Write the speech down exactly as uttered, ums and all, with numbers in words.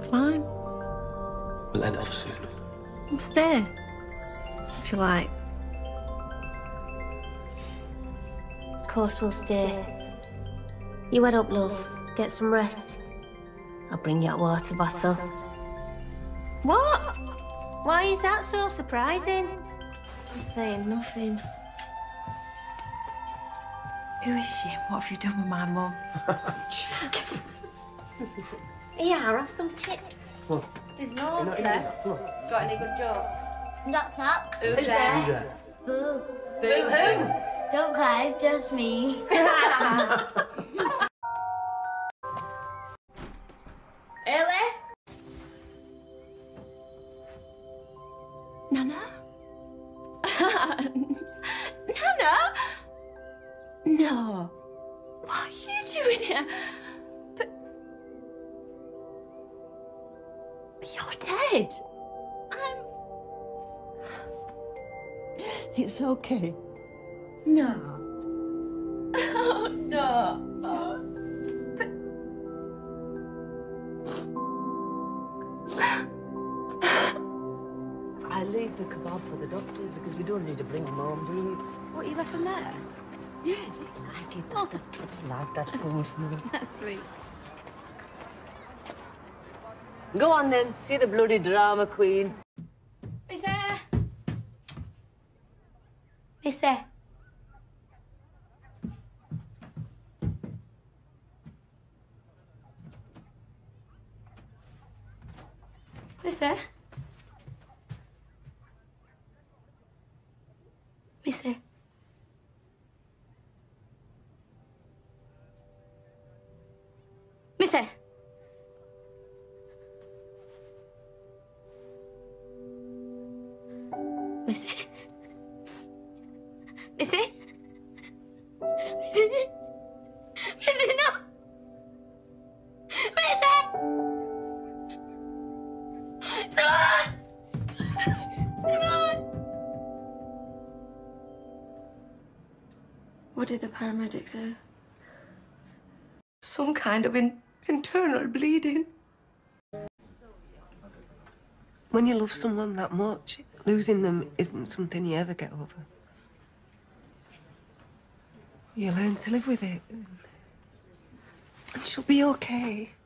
Fine. We'll end it off soon. I'll stay, if you like. Of course we'll stay. You head up, love. Get some rest. I'll bring you a water bottle. What? Why is that so surprising? I'm saying nothing. Who is she? What have you done with my mum? Here, have some chips. What? There's no Got any good jokes? Knock, knock. Who's, Who's there? there? Boo. Boo who? Don't cry, it's just me. Ellie? Nana? Nana? No. What are you doing here? But... You're dead. I'm... It's okay. No. Oh, no. Oh. I leave the kebab for the doctors because we don't need to bring them home, do we? What, you left them there? Yeah, they like it. Oh. That, that, like that food. That's sweet. Go on then, see the bloody drama queen. Missy? Missy? Missy? Missy? Missy? Missy? Missy? Missy? Missy, no! Missy! Simon! Simon! What did the paramedics say? Some kind of in internal bleeding. When you love someone that much, losing them isn't something you ever get over. You learn to live with it. And she'll be okay.